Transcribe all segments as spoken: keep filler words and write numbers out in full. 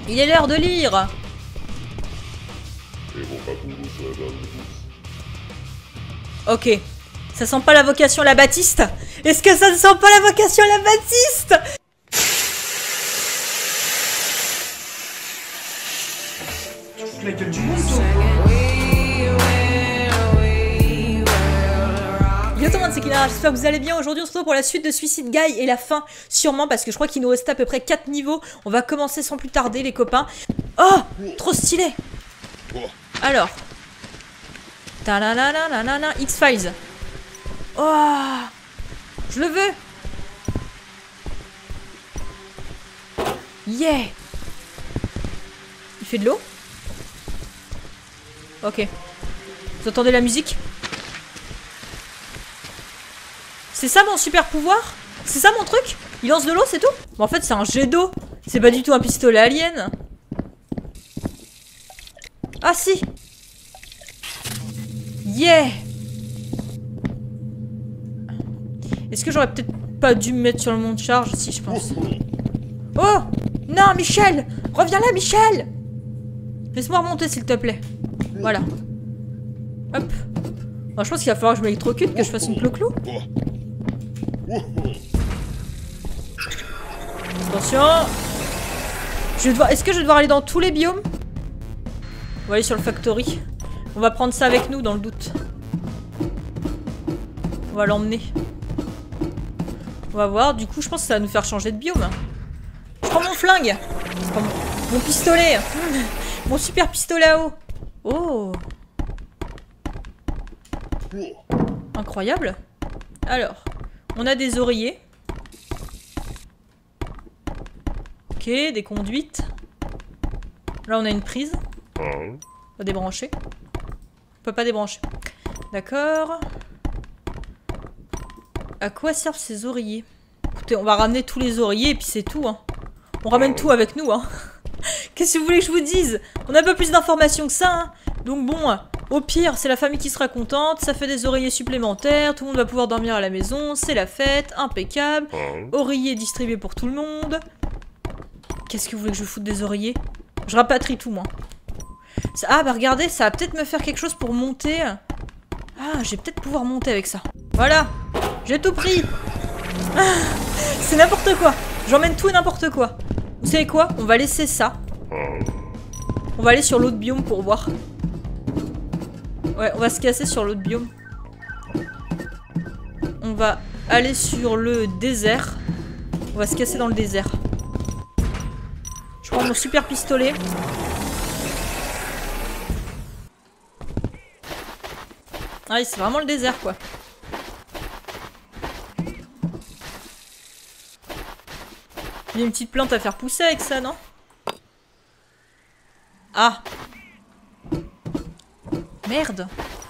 Il est l'heure de lire. Ok. Ça sent pas la vocation à la Baptiste? Est-ce que ça ne sent pas la vocation à la Baptiste? La gueule du monde, toi. Yo tout le monde, c'est Kinara, j'espère que vous allez bien. Aujourd'hui on se retrouve pour la suite de Suicide Guy et la fin, sûrement parce que je crois qu'il nous reste à peu près quatre niveaux. On va commencer sans plus tarder les copains. Oh, trop stylé. Alors ta-la-la-la-la-la, X-Files. Oh, je le veux. Yeah. Il fait de l'eau. Ok. Vous entendez la musique? C'est ça mon super pouvoir? C'est ça mon truc? Il lance de l'eau, c'est tout? Bon, en fait, c'est un jet d'eau. C'est pas du tout un pistolet alien. Ah si. Yeah. Est-ce que j'aurais peut-être pas dû me mettre sur le mont de charge? Si, je pense. Oh non, Michel. Reviens là, Michel. Laisse-moi remonter, s'il te plaît. Voilà. Hop. Bon, je pense qu'il va falloir que je m'électrocute, que je fasse une clou-clou. Attention. Je vais devoir... Est-ce que je vais devoir aller dans tous les biomes? On va aller sur le factory. On va prendre ça avec nous dans le doute. On va l'emmener. On va voir. Du coup, je pense que ça va nous faire changer de biome. Je prends mon flingue. Je prends mon... mon pistolet. Mon super pistolet à eau. Oh. Incroyable. Alors, on a des oreillers. Ok, des conduites. Là, on a une prise. On va débrancher. On peut pas débrancher. D'accord. À quoi servent ces oreillers? Écoutez, on va ramener tous les oreillers et puis c'est tout. Hein. On ramène tout avec nous. Hein. Qu'est-ce que vous voulez que je vous dise? On a un peu plus d'informations que ça. Hein. Donc bon, au pire, c'est la famille qui sera contente. Ça fait des oreillers supplémentaires. Tout le monde va pouvoir dormir à la maison. C'est la fête. Impeccable. Oreillers distribués pour tout le monde. Qu'est-ce que vous voulez que je foute des oreillers? Je rapatrie tout, moi. Ça, ah, bah regardez, ça va peut-être me faire quelque chose pour monter. Ah, je vais peut-être pouvoir monter avec ça. Voilà. J'ai tout pris. Ah, c'est n'importe quoi. J'emmène tout et n'importe quoi. Vous savez quoi? On va laisser ça. On va aller sur l'autre biome pour voir. Ouais, on va se casser sur l'autre biome. On va aller sur le désert. On va se casser dans le désert. Je prends mon super pistolet. Ah oui, c'est vraiment le désert, quoi. Il y a une petite plante à faire pousser avec ça, non? Ah. Merde.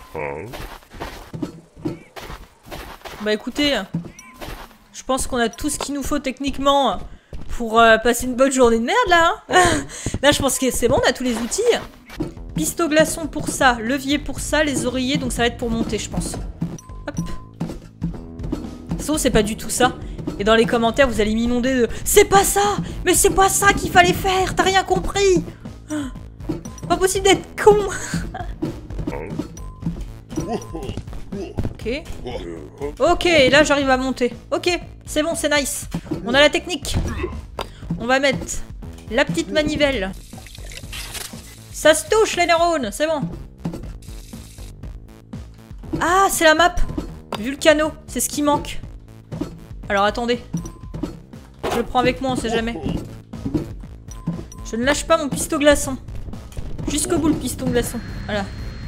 Bah écoutez, je pense qu'on a tout ce qu'il nous faut techniquement pour euh, passer une bonne journée de merde là. Hein. Là je pense que c'est bon, on a tous les outils. Pisto glaçon pour ça, levier pour ça, les oreillers, donc ça va être pour monter je pense. Hop. Sauf c'est pas du tout ça. Et dans les commentaires vous allez m'inonder de c'est pas ça. Mais c'est pas ça qu'il fallait faire. T'as rien compris. Pas possible d'être con. Ok. Ok, là j'arrive à monter. Ok, c'est bon, c'est nice. On a la technique. On va mettre la petite manivelle. Ça se touche les neurones, c'est bon. Ah, c'est la map Vulcano, c'est ce qui manque. Alors attendez. Je le prends avec moi, on sait jamais. Je ne lâche pas mon piston glaçon. Jusqu'au bout le piston glaçon. Voilà.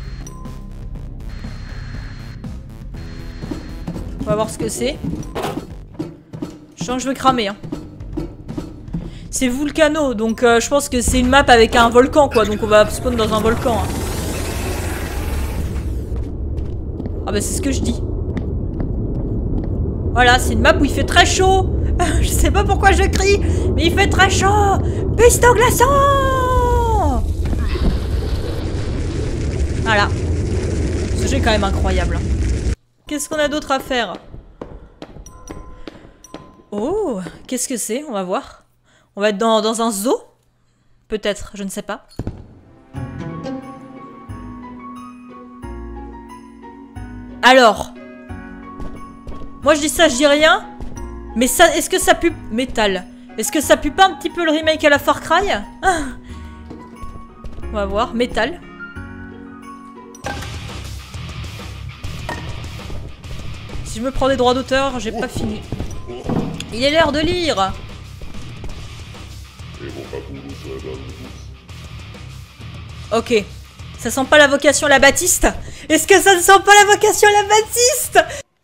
On va voir ce que c'est. Je sens que je veux cramer. Hein. C'est Vulcano, donc euh, je pense que c'est une map avec un volcan, quoi. Donc on va spawn dans un volcan. Hein. Ah bah c'est ce que je dis. Voilà, c'est une map où il fait très chaud. Je sais pas pourquoi je crie, mais il fait très chaud. Piston glaçon. Voilà. Ce jeu est quand même incroyable. Qu'est-ce qu'on a d'autre à faire? Oh, qu'est-ce que c'est? On va voir. On va être dans, dans un zoo? Peut-être, je ne sais pas. Alors. Moi je dis ça, je dis rien. Mais ça, est-ce que ça pue... Métal. Est-ce que ça pue pas un petit peu le remake à la Far Cry? Ah. On va voir. Métal. Si je me prends des droits d'auteur, j'ai pas fini. Il est l'heure de lire. Ok. Ça sent pas la vocation à la Baptiste? Est-ce que ça ne sent pas la vocation à la Baptiste?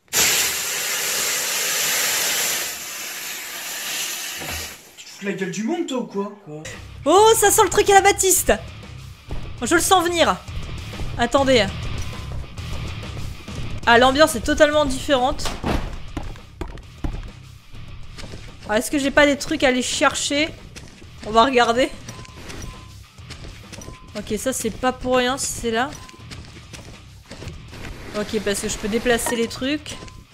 Tu te fous la gueule du monde, toi, ou quoi? Oh, ça sent le truc à la Baptiste. Je le sens venir. Attendez. Ah, l'ambiance est totalement différente. Est-ce que j'ai pas des trucs à aller chercher? On va regarder. Ok, ça c'est pas pour rien si c'est là. Ok, parce que je peux déplacer les trucs.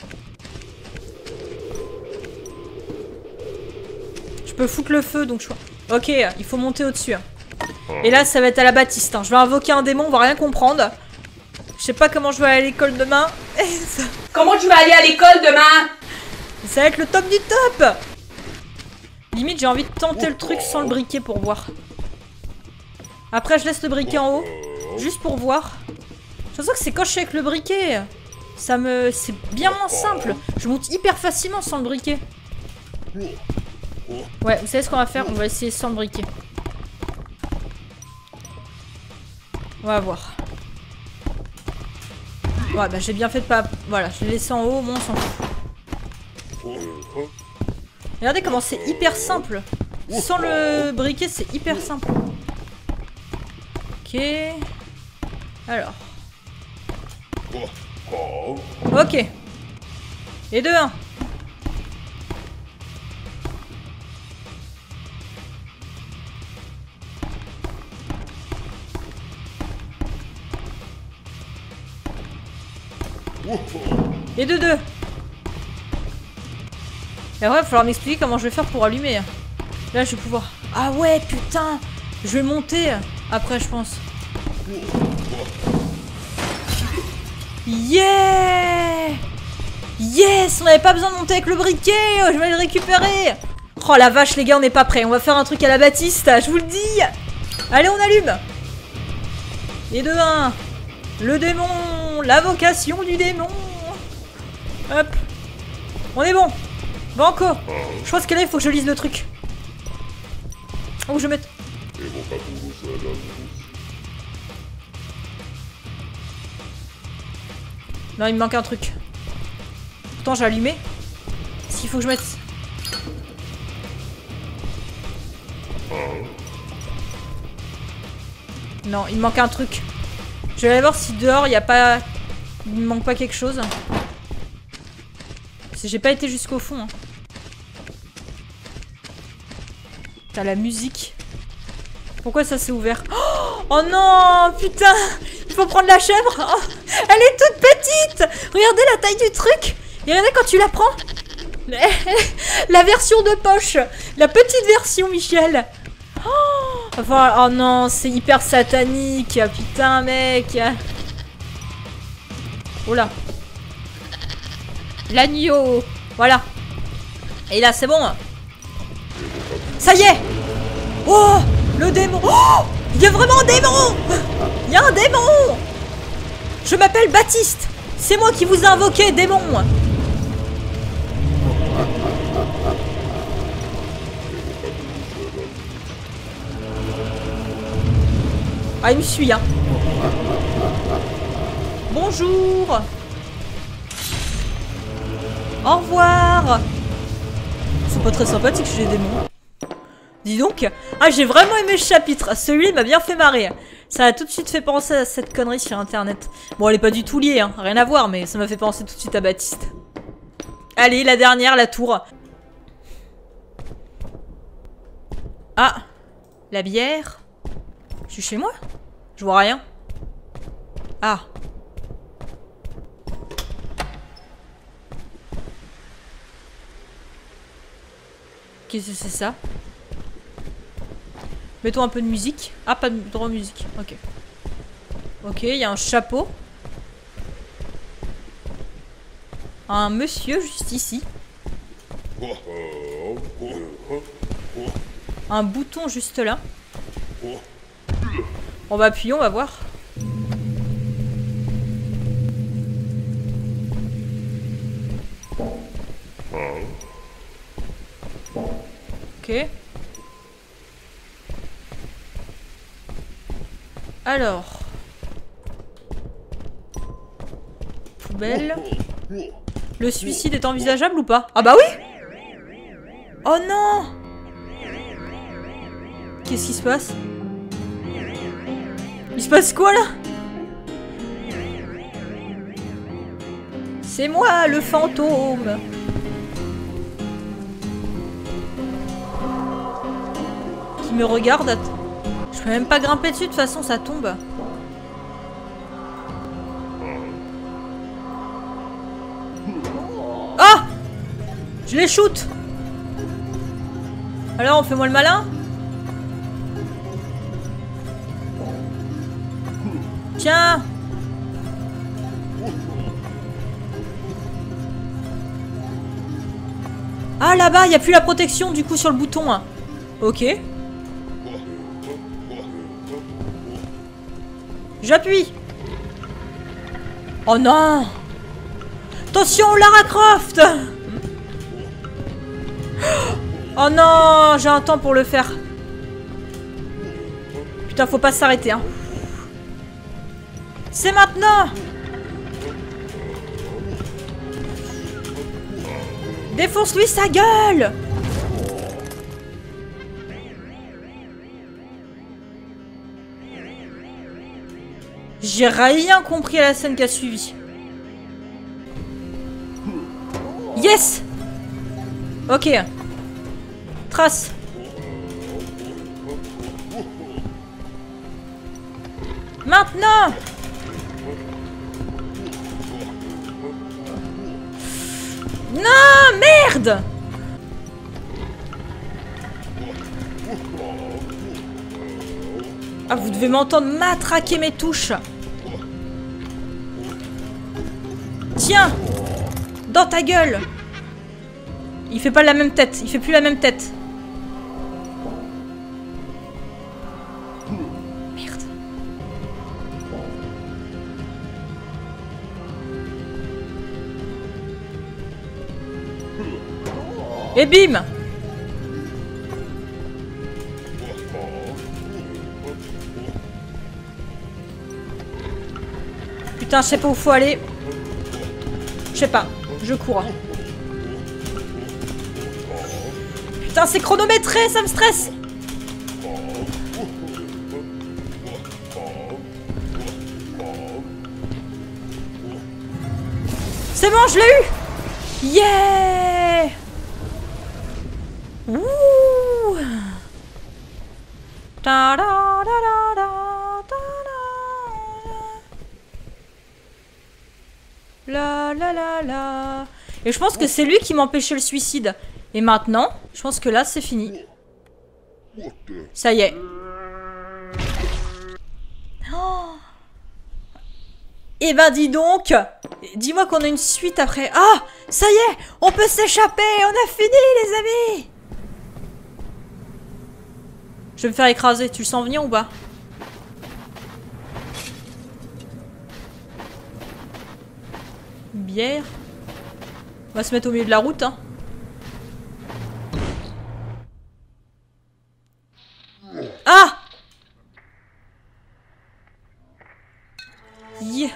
Je peux foutre le feu, donc je... Ok, il faut monter au-dessus. Et là, ça va être à la Baptiste. Hein. Je vais invoquer un démon, on va rien comprendre. Je sais pas comment je vais aller à l'école demain. Comment tu vas aller à l'école demain? Ça va être le top du top. Limite, j'ai envie de tenter le truc sans le briquet pour voir. Après, je laisse le briquet en haut. Juste pour voir. Je sens que c'est quand je suis avec le briquet. Ça me... C'est bien moins simple. Je monte hyper facilement sans le briquet. Ouais, vous savez ce qu'on va faire? On va essayer sans le briquet. On va voir. Ouais, bah j'ai bien fait de pas... Voilà, je l'ai laissé en haut, au moins on s'en fout. Regardez comment c'est hyper simple. Sans le briquet, c'est hyper simple. Ok. Alors. Ok. Et deux, un. Et de deux. Et après, il va falloir m'expliquer comment je vais faire pour allumer. Là, je vais pouvoir... Ah ouais, putain. Je vais monter après, je pense. Yeah. Yes. On n'avait pas besoin de monter avec le briquet. Je vais le récupérer. Oh la vache, les gars, on n'est pas prêts. On va faire un truc à la Baptiste, je vous le dis. Allez, on allume. Et de un. Le démon. La vocation du démon. Hop. On est bon. Banco. Je pense que là, il faut que je lise le truc. Où je mette. Non, il me manque un truc. Pourtant, j'ai allumé. Est-ce qu'il faut que je mette... Non, il me manque un truc. Je vais aller voir si dehors, il n'y a pas... Il me manque pas quelque chose. Parce que j'ai pas été jusqu'au fond. Hein. T'as la musique. Pourquoi ça s'est ouvert? Oh, oh non, putain. Il faut prendre la chèvre. Oh, elle est toute petite. Regardez la taille du truc. Et regardez quand tu la prends. La version de poche. La petite version, Michel. Oh, enfin, oh non, c'est hyper satanique. Putain, mec. Oh là. L'agneau. Voilà. Et là, c'est bon. Ça y est. Oh, le démon. Oh, il y a vraiment un démon. Il y a un démon. Je m'appelle Baptiste. C'est moi qui vous ai invoqué, démon. Ah, il me suit, hein. Bonjour. Au revoir. C'est pas très sympathique chez les démons. Dis donc. Ah, j'ai vraiment aimé ce chapitre. Celui-là m'a bien fait marrer. Ça a tout de suite fait penser à cette connerie sur internet. Bon, elle est pas du tout liée, hein. Rien à voir, mais ça m'a fait penser tout de suite à Baptiste. Allez, la dernière, la tour. Ah, la bière. Je suis chez moi? Je vois rien. Ah. Qu'est-ce que c'est ça? Mettons un peu de musique. Ah, pas de droit musique. Ok. Ok, il y a un chapeau. Un monsieur juste ici. Un bouton juste là. On va appuyer, on va voir. Ok. Alors. Poubelle. Le suicide est envisageable ou pas? Ah bah oui! Oh non! Qu'est-ce qui se passe? Il se passe quoi là? C'est moi le fantôme! Qui me regarde? Je peux même pas grimper dessus, de toute façon ça tombe. Ah! Je les shoot! Alors on fait moi le malin? Tiens! Ah là-bas, il n'y a plus la protection du coup sur le bouton. Hein. Ok. J'appuie. Oh non! Attention, Lara Croft! Oh non, j'ai un temps pour le faire. Putain, faut pas s'arrêter, hein. C'est maintenant! Défonce-lui sa gueule! J'ai rien compris à la scène qui a suivi. Yes! Ok. Trace. Maintenant! Non, merde! Ah, vous devez m'entendre matraquer mes touches. Tiens! Dans ta gueule! Il fait pas la même tête, il fait plus la même tête. Merde. Et bim! Putain, je sais pas où faut aller. Je sais pas, je cours. Putain, c'est chronométré, ça me stresse. C'est bon, je l'ai eu. Yeah. Ouh. Ta -da -da -da -da -da -da. La la la la. Et je pense que c'est lui qui m'empêchait le suicide. Et maintenant, je pense que là, c'est fini. Ça y est. Oh. Eh ben, dis donc. Dis-moi qu'on a une suite après. Ah, ça y est, on peut s'échapper. On a fini, les amis. Je vais me faire écraser. Tu le sens venir ou pas? Une bière. On va se mettre au milieu de la route, hein. Ah! Yeah.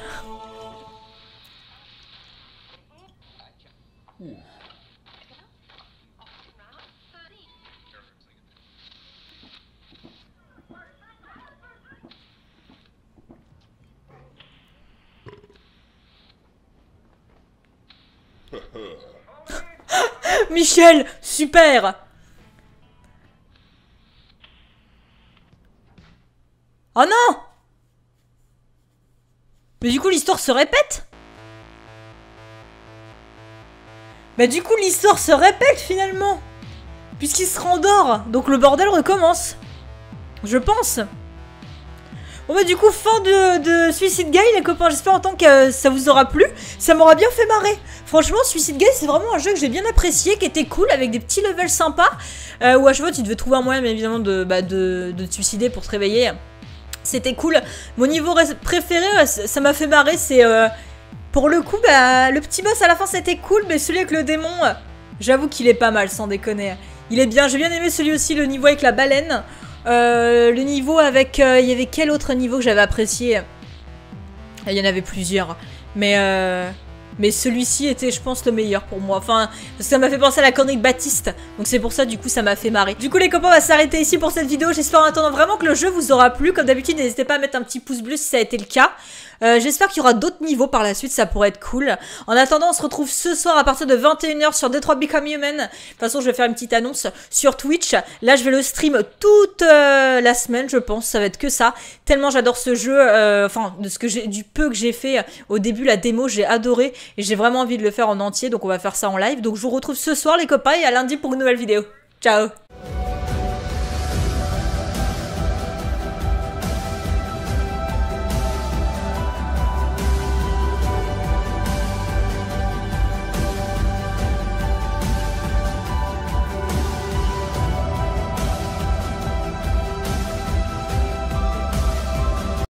Michel, super! Oh non! Mais du coup l'histoire se répète? Bah du coup l'histoire se répète finalement! Puisqu'il se rendort, donc le bordel recommence. Je pense. Bon bah du coup, fin de, de Suicide Guy les copains, j'espère en tant que euh, ça vous aura plu. Ça m'aura bien fait marrer. Franchement, Suicide Guy c'est vraiment un jeu que j'ai bien apprécié, qui était cool, avec des petits levels sympas. Euh, où à chaque fois tu devais trouver un moyen bien évidemment de, bah, de, de te suicider pour te réveiller. C'était cool. Mon niveau préféré, ça m'a fait marrer, c'est... Euh, pour le coup, bah, le petit boss à la fin c'était cool, mais celui avec le démon, euh, j'avoue qu'il est pas mal sans déconner. Il est bien, j'ai bien aimé celui aussi, le niveau avec la baleine. Euh, le niveau avec... Euh, il y avait quel autre niveau que j'avais apprécié? Il y en avait plusieurs. Mais, euh, mais celui-ci était, je pense, le meilleur pour moi. Enfin, parce que ça m'a fait penser à la connerie de Baptiste. Donc c'est pour ça, du coup, ça m'a fait marrer. Du coup, les copains, on va s'arrêter ici pour cette vidéo. J'espère en attendant vraiment que le jeu vous aura plu. Comme d'habitude, n'hésitez pas à mettre un petit pouce bleu si ça a été le cas. Euh, J'espère qu'il y aura d'autres niveaux par la suite, ça pourrait être cool. En attendant, on se retrouve ce soir à partir de vingt et une heures sur Detroit Become Human. De toute façon, je vais faire une petite annonce sur Twitch. Là, je vais le stream toute euh, la semaine, je pense. Ça va être que ça. Tellement j'adore ce jeu. Euh, enfin, de ce que j'ai, du peu que j'ai fait au début, la démo, j'ai adoré. Et j'ai vraiment envie de le faire en entier. Donc, on va faire ça en live. Donc, je vous retrouve ce soir, les copains, et à lundi pour une nouvelle vidéo. Ciao!